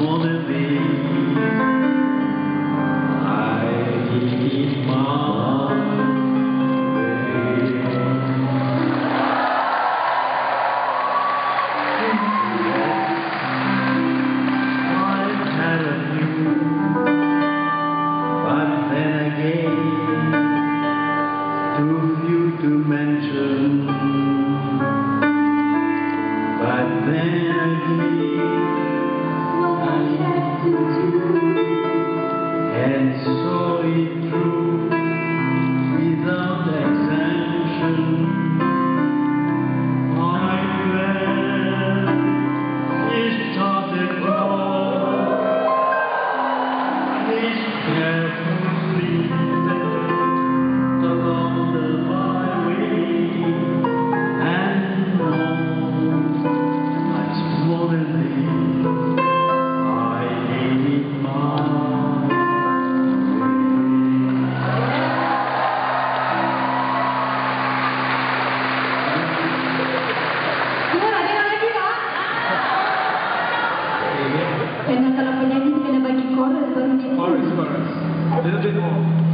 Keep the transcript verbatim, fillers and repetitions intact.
wanna be. I need my way. I've had a few, but then again, too few to mention. But then again, and saw it through without exemption. I read this started all, this careful sleep along the byway, and more, much more than this, I need my. Karena kalau penyanyi kena bagi chorus baru dia. Chorus, chorus. A little bit more.